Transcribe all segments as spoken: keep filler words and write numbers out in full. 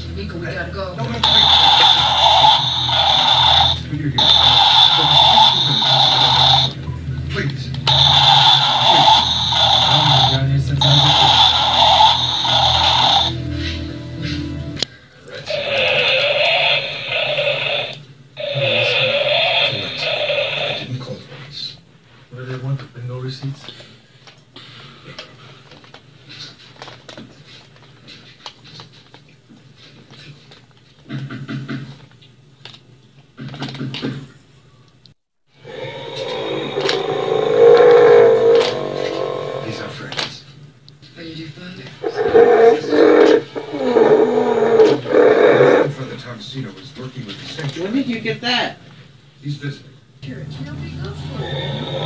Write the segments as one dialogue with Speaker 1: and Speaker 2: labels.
Speaker 1: Nico, we gotta go.
Speaker 2: No, no, wait. You're here. Please. Please.
Speaker 3: I'm down here since I was a
Speaker 2: I didn't call the police.
Speaker 3: What do they want? The bingo receipts?
Speaker 2: These are friends.
Speaker 1: How you do, Father?
Speaker 2: My Father Tomasino was working with the sanctuary.
Speaker 4: When did you get that?
Speaker 2: He's visiting.
Speaker 1: Here, it's really good for you.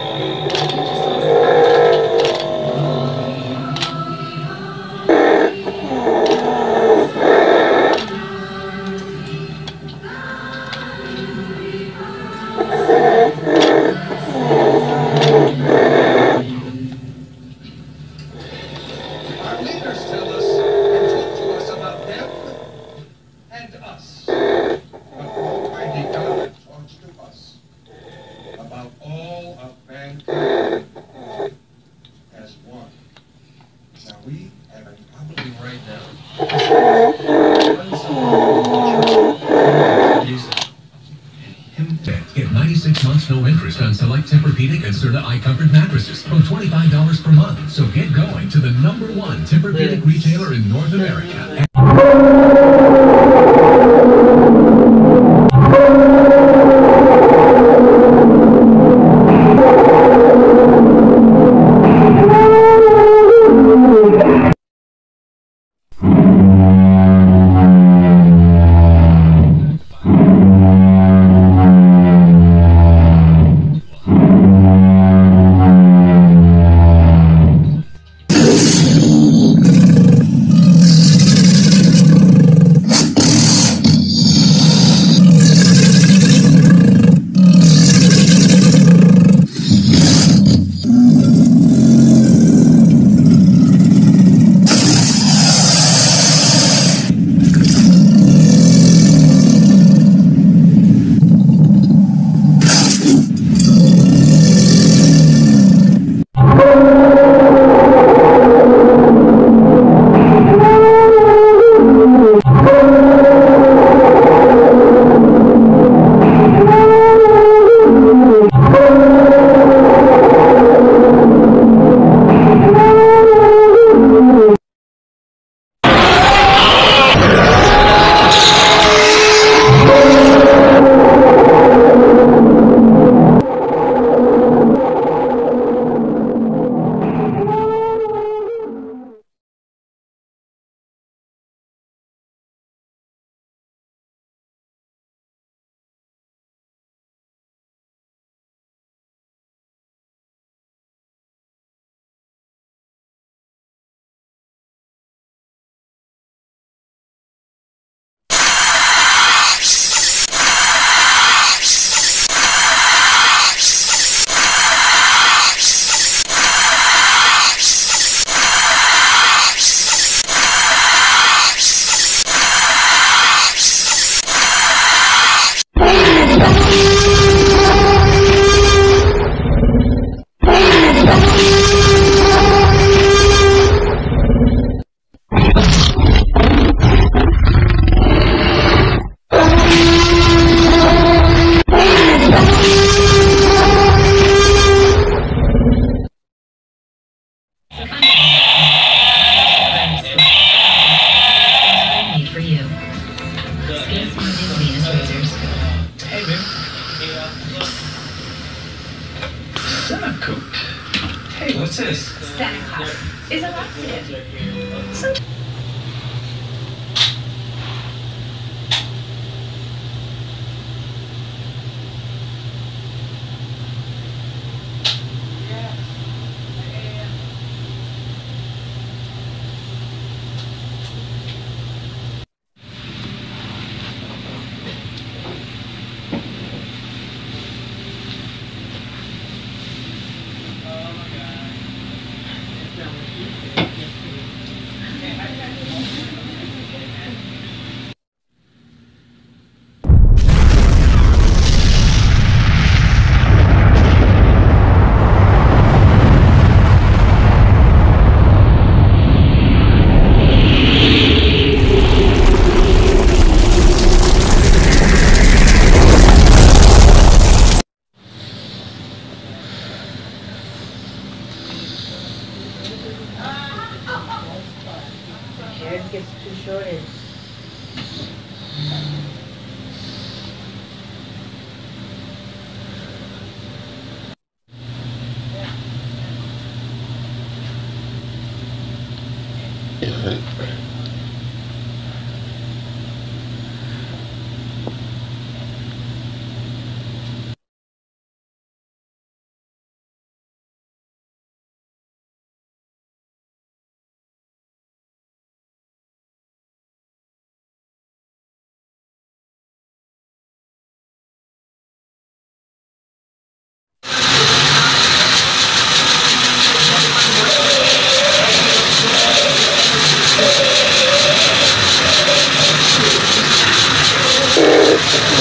Speaker 5: Our leaders tell us and talk to us about them and us. But Almighty God talks to us about all of mankind as one. Now we have a problem right now.
Speaker 6: Get ninety-six months no interest on select Tempur-Pedic and Serta iComfort mattresses from twenty-five dollars per month. So get going to the number one Tempur-Pedic retailer in North America.
Speaker 3: Hey, what's this?
Speaker 7: Santa Claus is an accident. Some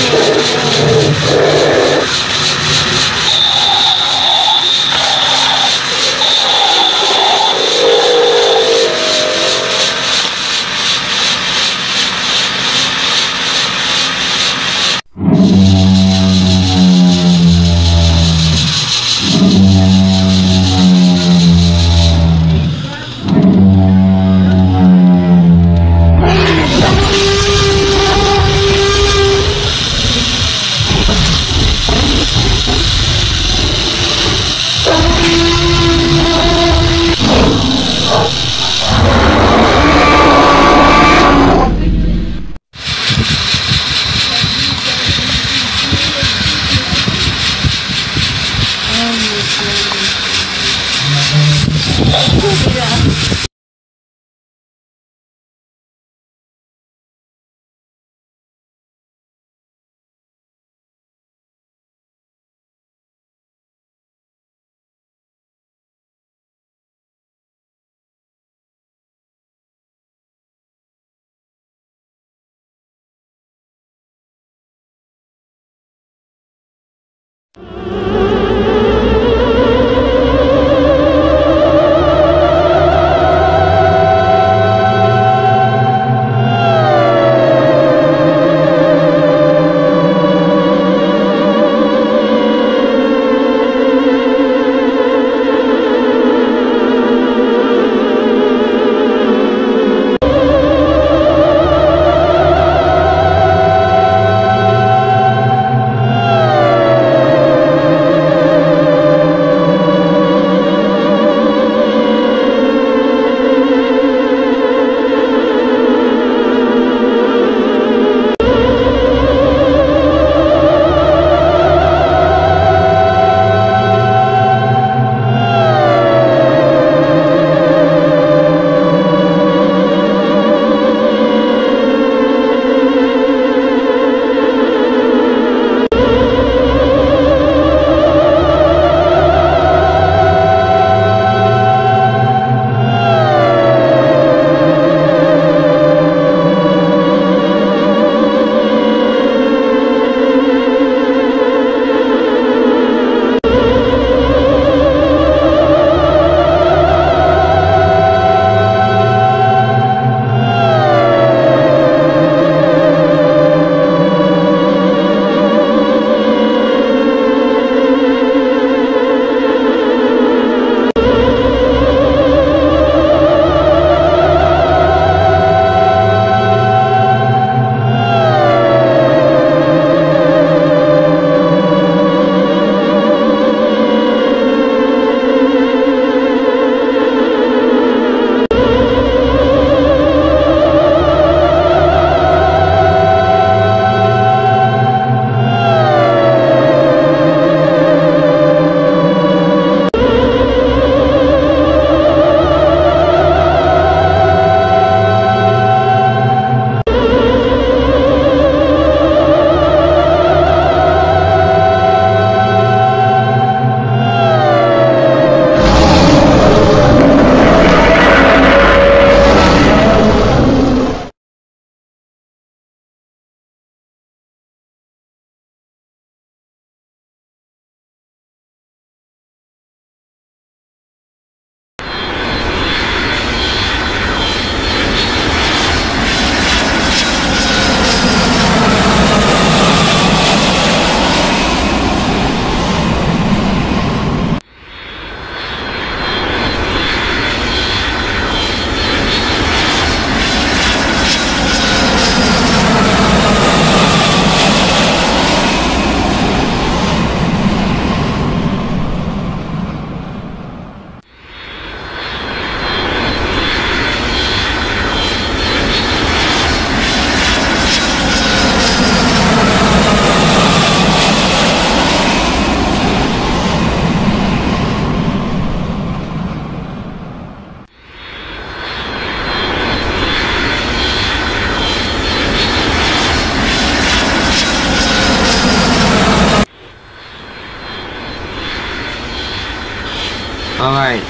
Speaker 4: Alright.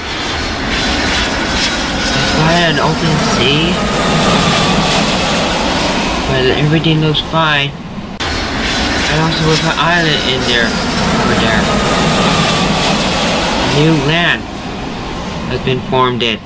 Speaker 4: Let's go ahead and open C. But everything looks fine. And also with an island in there, over there. New land has been formed in.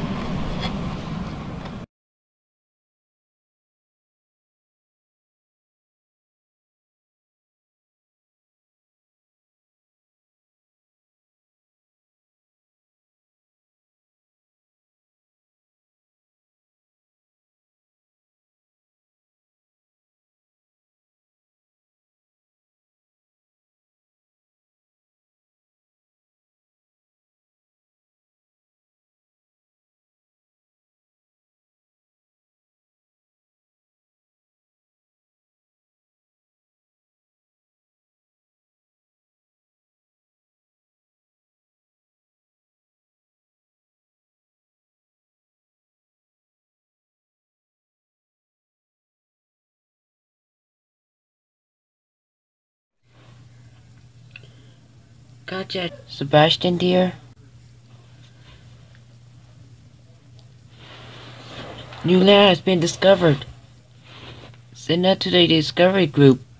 Speaker 4: Gotcha. Sebastian dear. New land has been discovered. Send that to the Discovery Group.